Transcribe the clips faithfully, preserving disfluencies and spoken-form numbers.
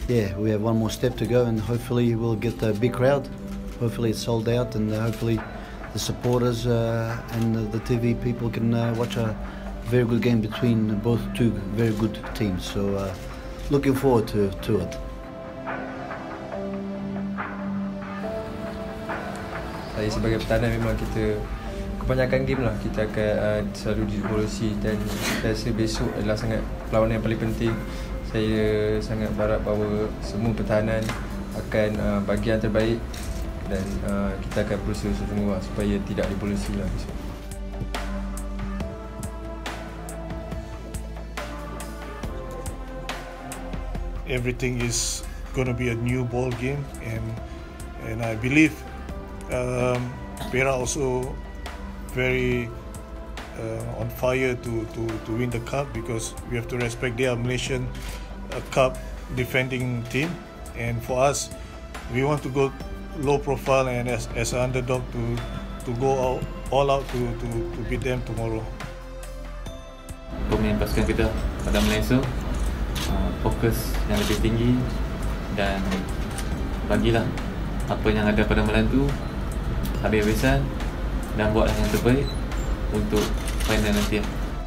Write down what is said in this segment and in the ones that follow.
yeah, we have one more step to go, and hopefully we'll get a big crowd. Hopefully it's sold out, and uh, hopefully the supporters uh, and the T V people can uh, watch a very good game between both two very good teams. So uh, looking forward to, to it. Saya sebagai petanan memang kita kebanyakan game lah kita akan uh, selalu direvolusi, dan saya rasa besok adalah sangat perlawanan yang paling penting. Saya sangat berharap bahawa semua pertahanan akan uh, bagi yang terbaik, dan uh, kita akan berusaha sungguh supaya tidak revolusi lah besok. Everything is going to be a new ball game, and and I believe um, Perak also very uh, on fire to, to, to win the cup, because we have to respect they are Malaysian uh, cup defending team, and for us we want to go low profile and as, as an underdog to to go out, all out to, to, to beat them tomorrow. Pemain pasukan kita pada Malaysia uh, fokus yang lebih tinggi, dan bagilah apa yang ada pada malam tu habis-habisan, dan buatlah yang terbaik untuk final nanti.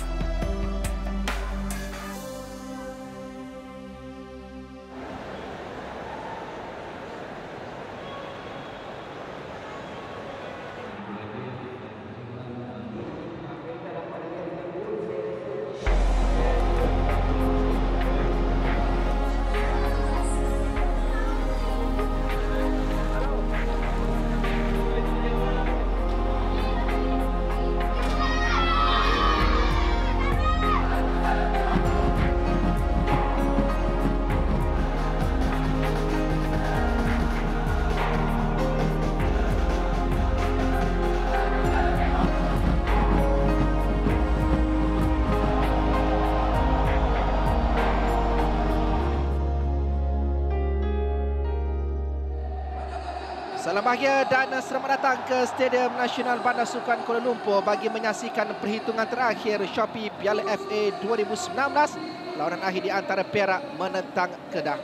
Salam bahagia dan selamat datang ke Stadium Nasional Bandar Sukan Kuala Lumpur bagi menyaksikan perhitungan terakhir Shopee Piala F A dua ribu sembilan belas. Lawanan akhir di antara Perak menentang Kedah.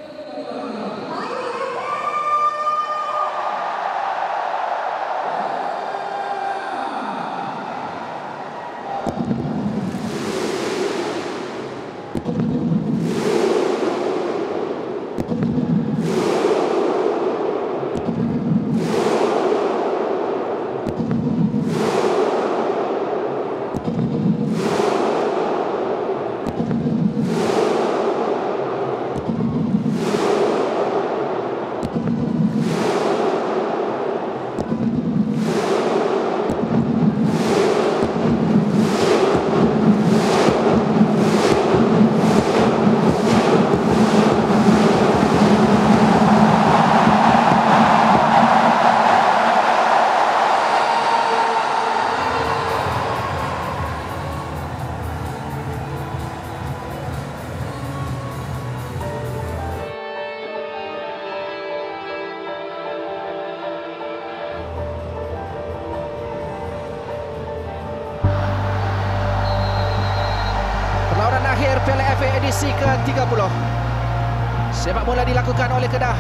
Akhir Piala F A edisi ke tiga puluh. Sepak bola dilakukan oleh Kedah.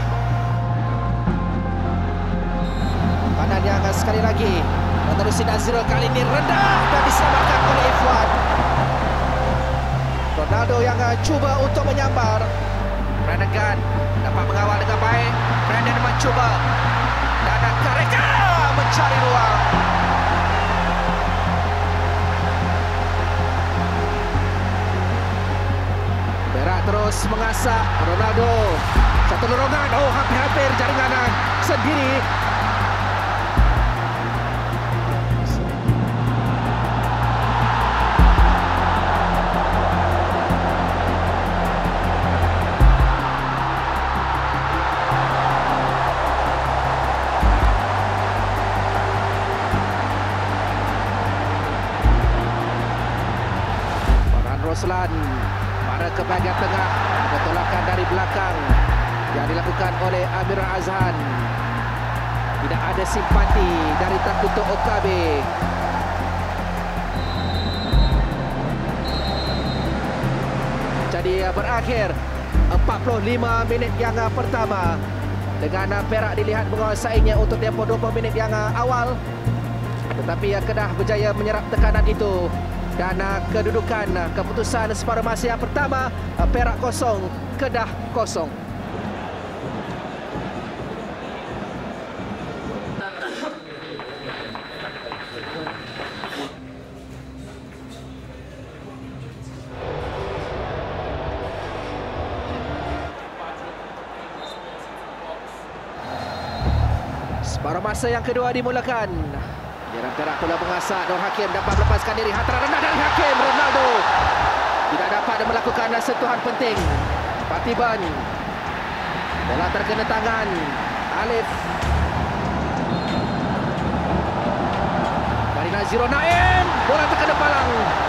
Kanan yang sekali lagi menerusi Nazirul, kali ini rendah dan diselamatkan oleh Ifwan. Ronaldo yang cuba untuk menyambar. Brandon Gunn dapat mengawal dengan baik. Brandon mencuba dan Kareka mencari ruang. Terus mengasah Ronaldo. Satu lorongan. Oh, hampir-hampir jaringan sendiri. Farhan Roslan pada ke bahagian tengah, ada tolakan dari belakang yang dilakukan oleh Amir Azhan. Tidak ada simpati dari Takuto Okabe. Jadi berakhir empat puluh lima minit yang uh, pertama. Dengan uh, Perak dilihat menguasainya untuk tempoh dua puluh minit yang uh, awal. Tetapi uh, Kedah berjaya menyerap tekanan itu. Dan uh, kedudukan uh, keputusan separuh masa yang pertama, uh, Perak kosong, Kedah kosong. Separuh masa yang kedua dimulakan. Jalan Perak pula mengasak. Nur Hakim dapat melepaskan diri. Hantaran rendah dari Hakim. Ronaldo tidak dapat melakukan sentuhan penting. Patiban bola terkena tangan Alif. Dari Naziro Naim, bola terkena palang.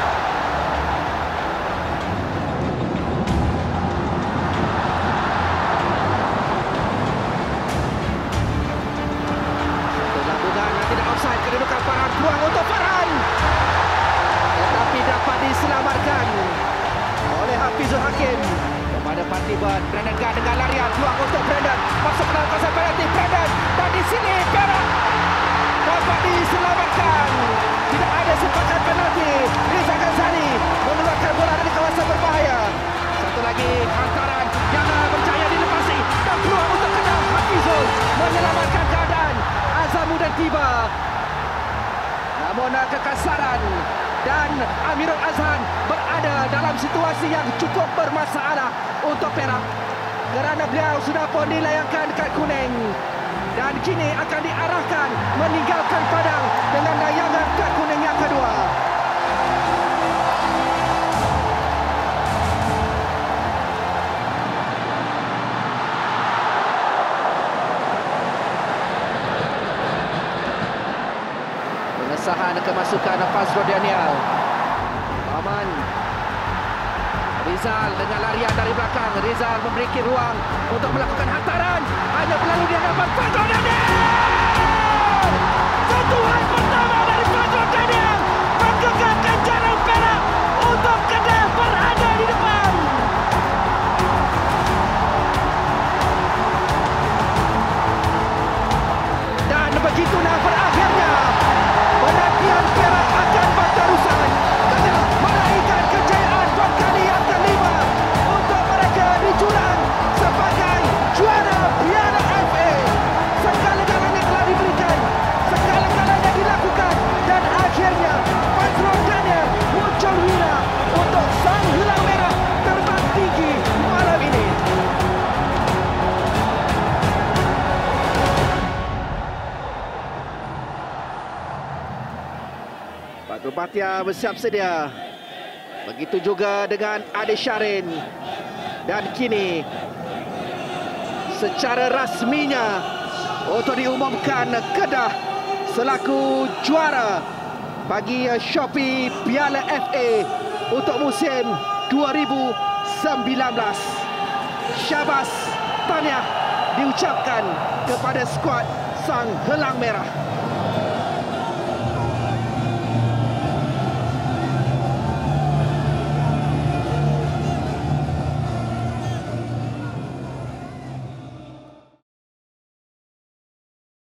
Kedudukan Farhan, peluang untuk Farhan, tetapi dapat diselamatkan oleh Hafizul Hakim kepada Patiban. Brandon Gad dengan larian, peluang untuk Brandon masuk ke dalam kawasan penalti. Brandon, dan di sini Perak dapat diselamatkan. Tidak ada sepakat penalti. Riza Ghazali mengeluarkan bola dari kawasan berbahaya. Satu lagi hantaran yang berjaya dilepasi dan peluang untuk Kedah. Hafizul menyelamatkan keadaan. Azamuddin tiba. Namun kekasaran dan Amirul Azhan berada dalam situasi yang cukup bermasalah untuk Perak kerana beliau sudah pun dilayangkan kad kuning dan kini akan diarahkan meninggalkan padang dengan layangan kad kuning yang kedua. Pengesahan kemasukan Fazrul Daniel. Aman. Rizal dengan larian dari belakang. Rizal memberi ruang untuk melakukan hantaran. Hanya berlalu di hadapan Fazrul Daniel. Sentuhan pertama dari Fazrul Daniel menggegangkan jarak Perak untuk Kedah berada di depan. Dan begitulah berakhirnya penantian Perak akan berterusan. Kedah meraihkan kejayaan buat kali yang kelima untuk mereka di jurang sebagai juara Piala F A. Segala-galanya telah diberikan, segala-galanya dilakukan dan akhirnya Fazrul Daniel muncul wira untuk sang Helang Merah terbang tinggi malam ini. Fatul Bhatia bersiap sedia. Begitu juga dengan Adi Syarin. Dan kini secara rasminya untuk diumumkan Kedah selaku juara bagi Shopee Piala F A untuk musim dua ribu sembilan belas. Syabas, tahniah diucapkan kepada skuad sang Helang Merah.